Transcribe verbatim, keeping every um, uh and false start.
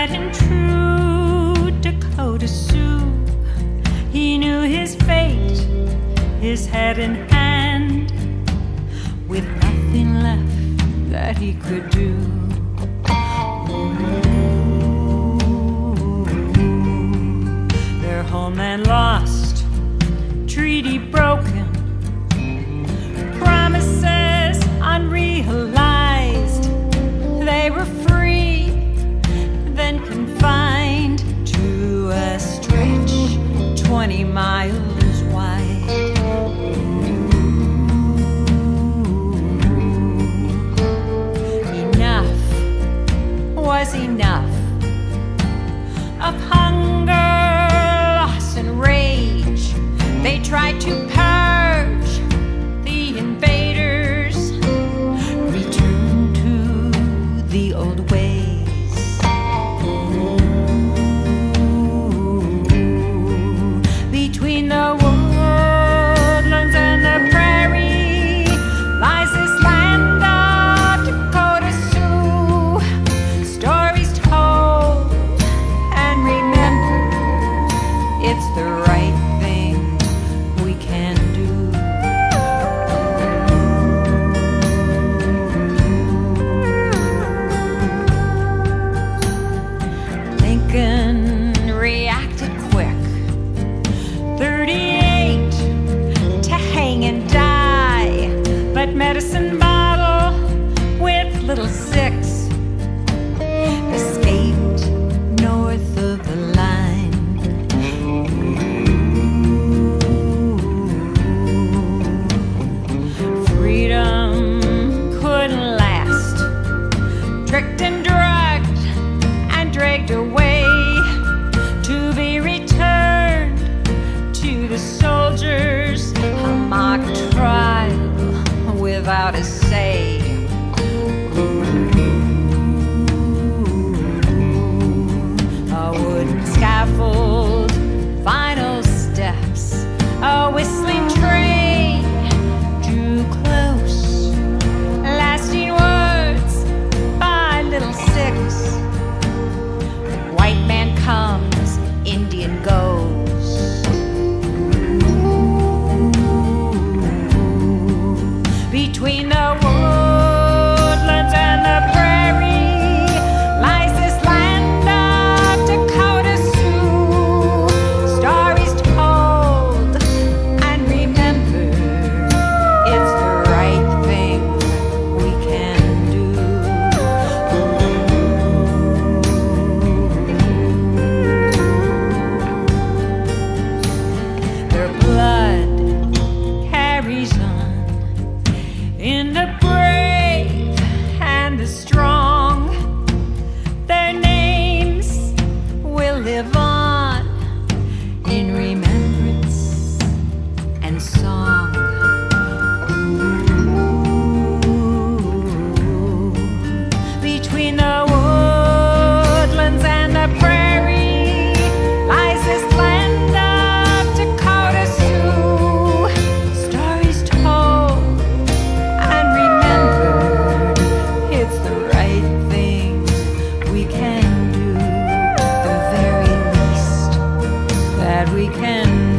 tried and true Dakota Sioux. He knew his fate, his head in hand, with nothing left that he could do. Their homeland lost, treaty broken, promises unrealized. They were free, then confined to a stretch twenty miles wide. Enough was enough of hunger, loss, and rage. They tried to purge the invaders, return to the old ways. Between the woodlands and the prairie lies this land of Dakota Sioux. Stories told and remembered, it's the right thing we can do. Lincoln reacted quick, thirty-eight to hang and die, but medicine bottle with little six escaped north of the line. Freedom couldn't last, tricked and drugged and dragged away, to be returned to the soldiers, a mock trial without a say. A wooden scaffold, final steps, a whistling train drew close, lasting words by little six. White man comes, Indian goes. Between the woodlands and the prairie lies this land of Dakota Sioux. Stories told and remembered, it's the right thing we can do. Their blood carries on in the brave and the strong. Their names will live on in remembrance and song. Between the woodlands and the prairie lies this land of Dakota Sioux. Stories told and remembered, it's the right thing we can do, the very least that we can do.